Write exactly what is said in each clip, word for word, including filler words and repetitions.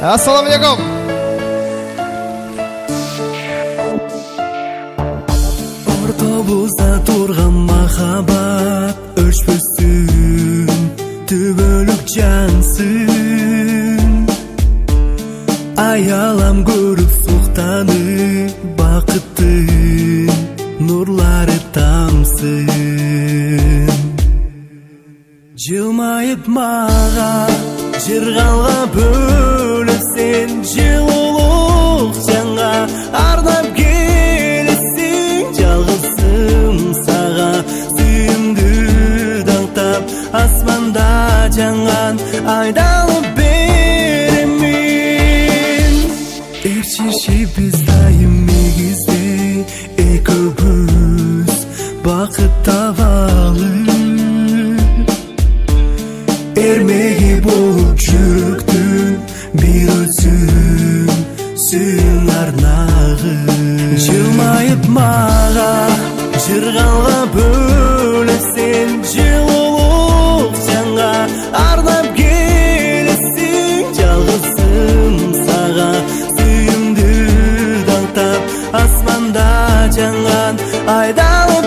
Assalomu alaykum. Ortabızda turgan mahabat ölçpösün, tübölük cansın. Ayalam görüp suhtanı, bakıttın, nurları tamsın. Jılmayıp mağa, jırgalga bölüp sen, жылулuk жаңа arnap gelesin. Жалгызсың сага, сүйүмдү даңтап, асманда жаңган айдалып беремин. Эрчишибиz дайым негизде, экөөбүз бакыт табалы. Ermegi bolup жүрөктүн bir өзүн сүйүн арнагы. Жылмайып мага, жыргалга бөлөп сен, жылуулук жаңа арнап келесиң. Жалгызсың сага, сүйүмдү даңтап, асманда жаңган айдалып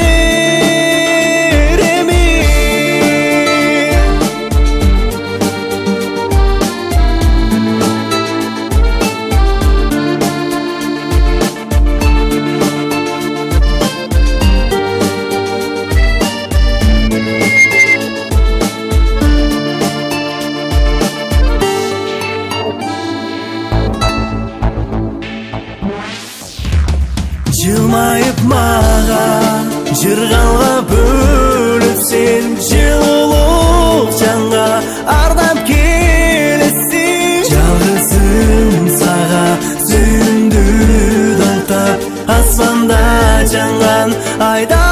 Жылмайып мага, жыргалга бөлүп сен, жылуулук жаңа ардап келесиң. Жалгызсың сага, сүйүмдү даңтап, асманда жаңган айда